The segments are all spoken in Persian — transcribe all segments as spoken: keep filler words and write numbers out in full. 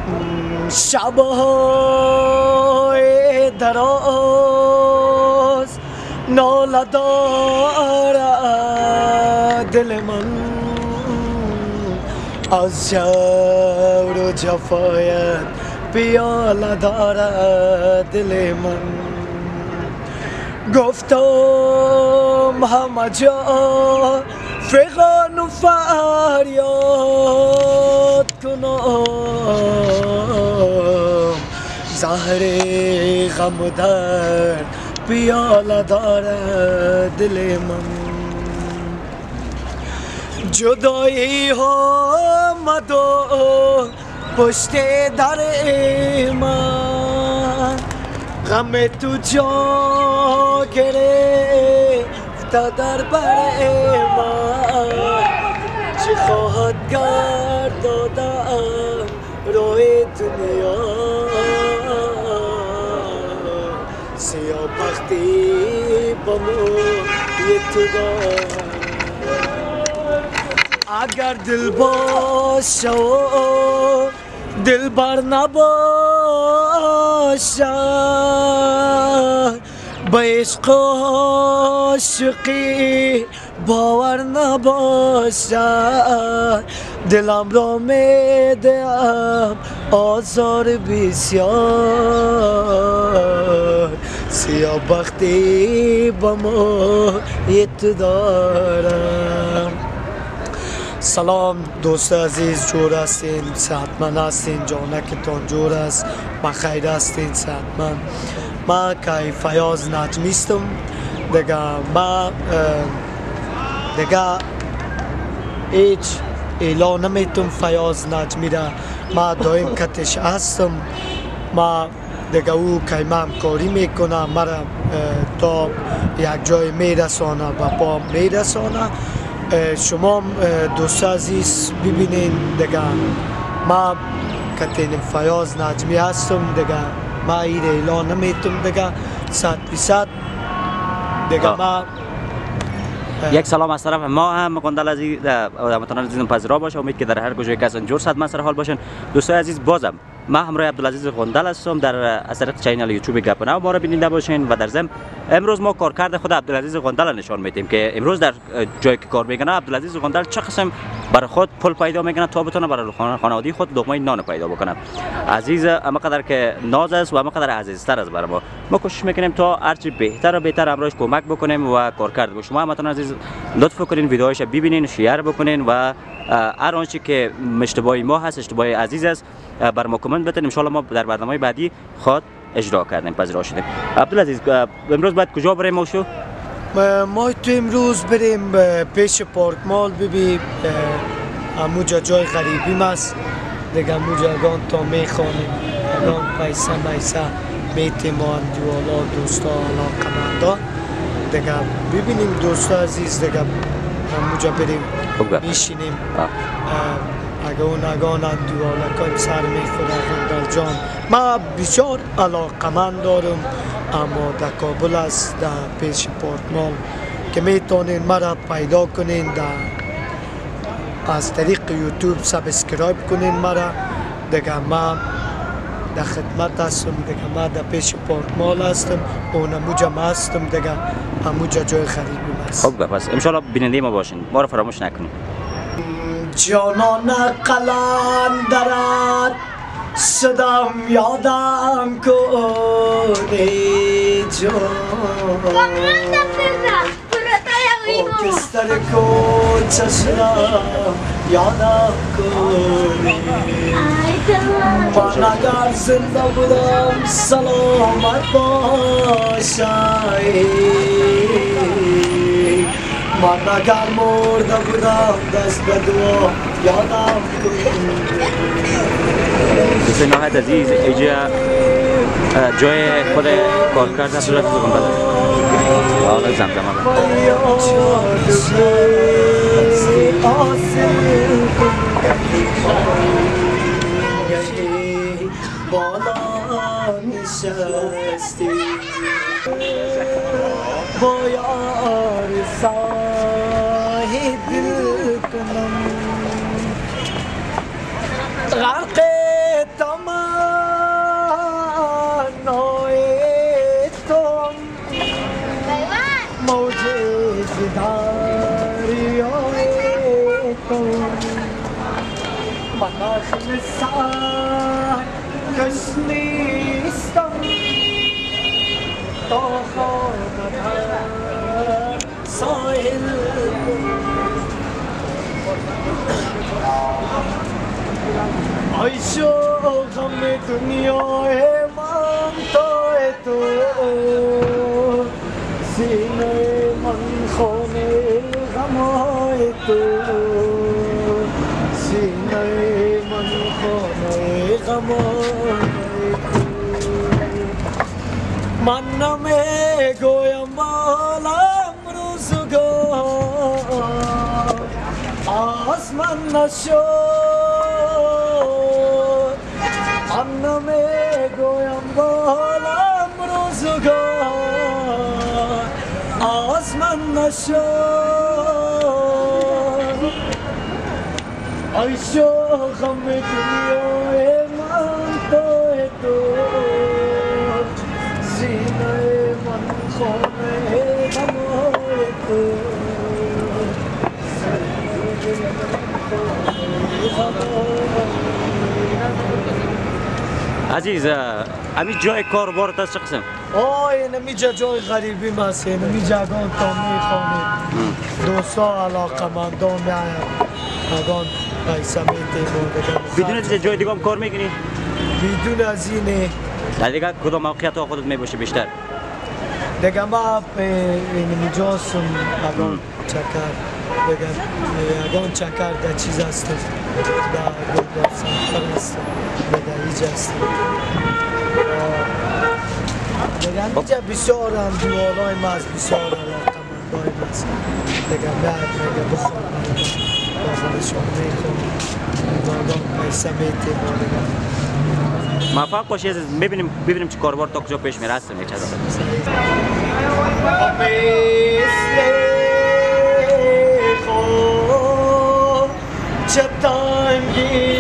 شب‌های دراز ناله دارد دل من از جور و جفایت پیاله دارد دل من گفتم همه جا فغان و فریاد کنم زهر غم و درد پیاله دارد دل من جدایی آمد و پشت در من غم تو جا گرفت در بر من چه خواهد کرد دادم روی دنیا سیاه بختی با موی تو دارم اگر دل باشه و دل بر نباشه به عشق و عاشقی باور نباشه دلم را میدهم آزار بسیار سیاه بختی با موی تو دارم سلام دوست عزیز جور هستین صحتمند هستین جانکتان جور است بخیر هستین صحتمند ما که فیاض نجمیستم دیگه ما دیگه هیچ اعلان نمیتونم فیاض نجمی را ما دایم کتش هستم ما دیگه او که من کاری میکنه مرا تا یک جای میرسانه و پا میرسانه شما دوست عزیز ببینین دیگه ما کتین فیاض نجمی هستم دیگه ما ایر اعلان نمیتونم دیگه صد فیصد دیگه ما یک سلام از طرف ما هم قندل عزیز هموطنان عزیزم پذیرا باشه امید که در هر کجای کس جور صد من سر حال باشن دوستای عزیز بازم ما همراه عبدالعزیز قندل هستم در از طریق چینل یوتیوب گپ و نو ما را بیننده باشین و در ضمن امروز ما کارکرد خود عبدالعزیز قندل نشان میدیم که امروز در جایی که کار میکنه عبدالعزیز قندل چه قسم برای خود پول پیدا میکنه تا بتونه برای خانواده خود لقمه نان پیدا بکنه عزیز اما قدر که ناز است و اما قدر عزیزتر است برای ما ما کوشش میکنیم تا هرچی بهتر و بهتر امروز کمک بکنیم و کارکرد شما هموطنان عزیز لطف کنین ویدیوهاش ببینین شیر بکنین و هر آنچه که اشتباهی ما هست اشتباهی عزیز است بر ما کامنت بتین ان شاء الله ما در برنامه بعدی خود اجرا کردیم پذیرا شدیم عبدالعزیز امروز باید کجا بریم ما شو ما تو امروز بریم پیش پارک مال ببین اموجا جای غریبی است دیگه اموجا اگان تا میخوانیم اگان پیسه میسه میتیم و اندیوالا دوستا علاقمندا دیگه ببینیم دوستا عزیز دیگه اموجا بریم میشینیم اگه اون اگان اندیوالا کنیم سر میخوره غندل جان ما بسیار علاقمند دارم اما در کابل است در پیش پارک مال که میتونین مرا پیدا کنین در از طریق یوتیوب سابسکرایب کنین مرا دیگه ما در خدمت هستم دیگه ما در پیش پارک مال هستم اون اموجا ما هستم دیگه اموجا جای خریبی هست خب پس انشالله بیننده ما باشین ما رو فراموش نکنین جانان قلندرت صدام یادم کنی جان کستر کوچه شدم یادم کنی من اگر زنده بودم سلامت باشی من اگر مرده بودم دست به دعا یادم کنی دوست نهایت عزیز اینجا جای خود کارکرد عبدالعزیز قندل حالا زمزمه بالا نشستی با یار صاحب دل کنم غرق تم مناخل سعی کش نیستم تا خواند هر ساحل عیش و غم دنیای من تا تو سینه من خانه غمای تو سینه من خانه غمای تو من نمیگویم بالم روزگار از من نشد من نمیگویم بالم روزگار از من نشد عیش و غم دنیای من تو تو سینه من خانه غمای تو عزیز امی جای کار بارت از چه قسم؟ آه نمیجا جای غریبی ماست نمیجا گان تا میخوانید دوستا علاقه مندان میایم اگان پیسه میتیم بدون از جای دیگه هم کار میکنی؟ بدون از اینه در دیگه کدام موقعیت ها خودت میباشه بیشتر؟ دیگه ما نمیجا سم اگان چکر دیگه اگان چکر در چیز هست در گلدار سنتر هست دیگه هیچ هست دیگه اینجا بسیار هم دوالای ما از بسیار علاقه مندای ماست دیگه بعد دیگه بخور بازارشون میخون آگان پیسه میتیم دیگه موفق باشی عزیز ببینیم ببینیم چه کاربار تا کجا پیش میره هستم یک چیز چه تنگی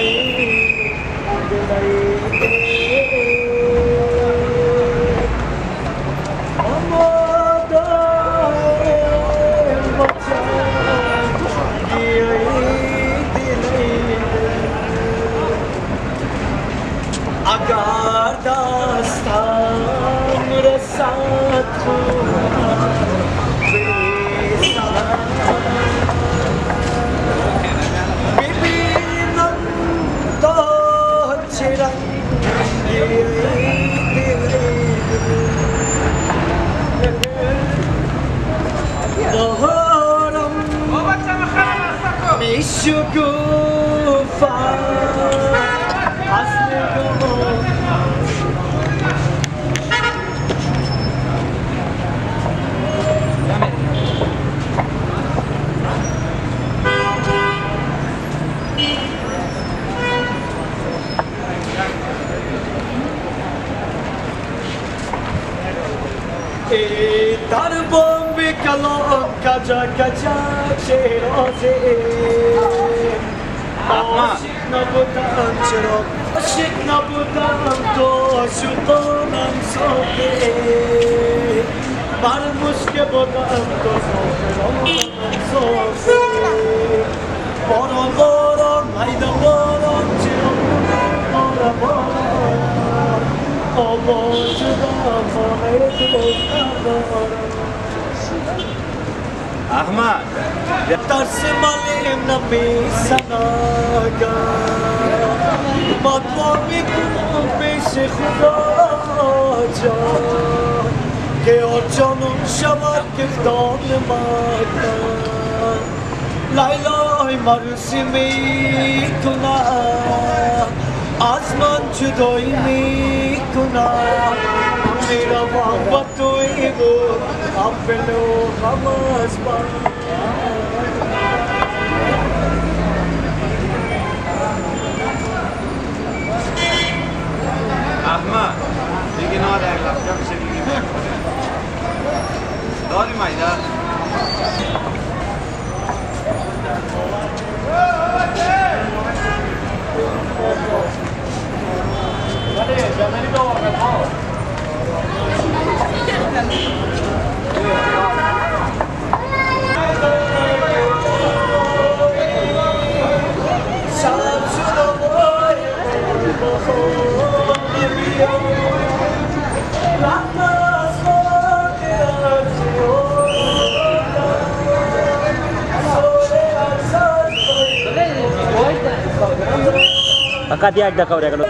اگر دستم رسد خونم ببینم تا چه رنگی بهارم میشکوفد از نگاه در بام کلام کجا کجا چرازه عاشق نبودم چرا عاشق نبودم تو عاشقانم ساده بر مشک بودم تو ساخرانم ساده باران باران میدان باران چرا باران باران آبا شدم خانه تو ندارم احمد درس مالیم نمیزنگم ما دعا میکنم پیش خدا جان که آجانم شود گفتان مکن لیلای مرسی میکنم از من جدایی میکنم میروم با توی بود اول و غم از من احمد دیگه نه در لحظه میشه دیگه داری مایده شب فقط یک دقیقه و یک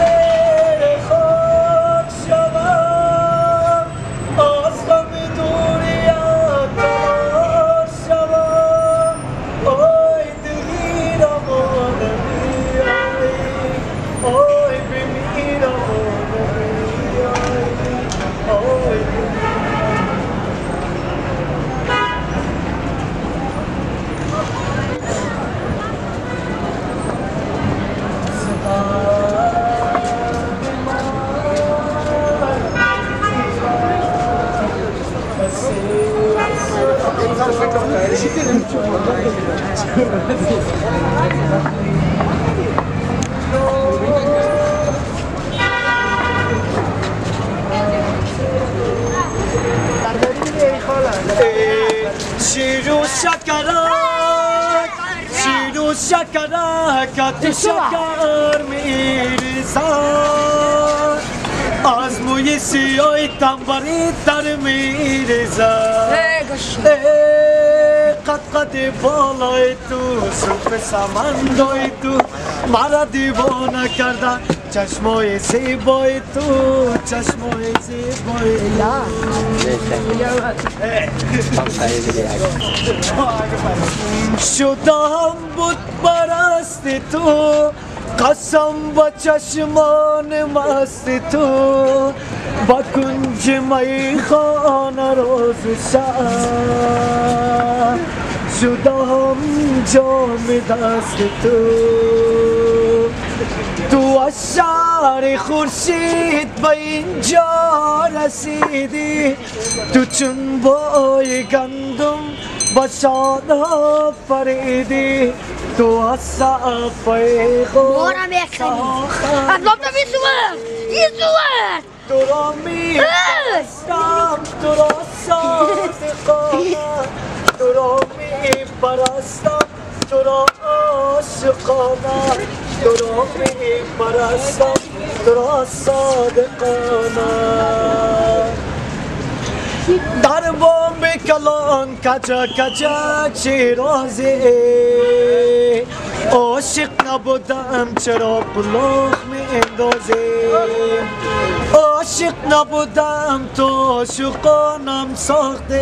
شیرو شکرک شیرو شکرک تو شکر میریزد از موی سیای تنبری تر میریزد قد قد بالای تو سلف سمندای تو مرا دیوانه کردن چشمای زیبای تو چشمای زیبای شدم بود پرست تو قسم با چشمان مست تو با کنج میخانه روز شب شدم جام دست تو تو از شهر خورشید به اینجا رسیدی تو چون بای گندم با شاداب فریدی تو از صفای خود Bora mecânico! As lobas isso é! Isso é! تو را می پرستم تو را صادقانه تو را می پرستم تو را عاشقانه تو را می پرستم تو را صادقانه در بام کلان کجا کجا شیرازه عاشق نبودم چرا بلوغ می اندازه عاشق نبودم تو عاشقانم ساخته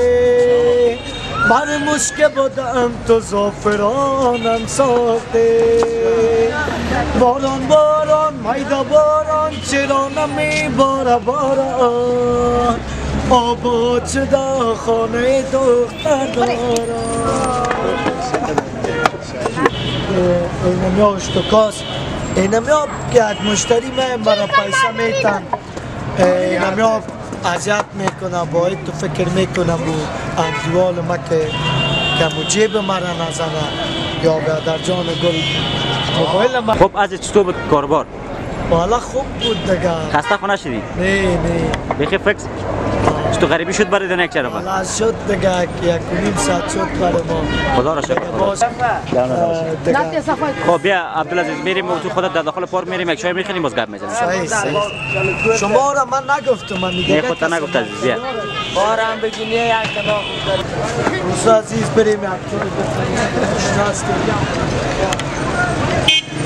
بر مشک بودم تو زعفرانم ساخته باران باران میدا باران چرا نمی باره باران آباد شده خانه دختر دارم اینم یا اشتکاست اینم یا یک مشتری من برای پیسه میتن اینم یا اذیت میکنم باید تو فکر میکنم بو اندیوال ما که که جیب مرا نزنه یا در جان گل موبایل ما خب از چطور بود کاربار؟ والا خوب بود دیگه خسته خونه شدی؟ نه نه بخی فکس؟ چطور غریبی شد برای دونه یک چرا بود؟ والا شد دیگه یک و نیم ساعت شد برای ما خدا را شکر باز دیگه خب بیا عبدالعزیز میریم و تو خودت در داخل پارک میریم یک چای میخوریم باز گپ میزنیم صحیح صحیح شما را من نگفتم من دیگه نه خودت نگفت عزیز بیا بارم بگینی یک کلا روز عزیز بریم یک چای بخوریم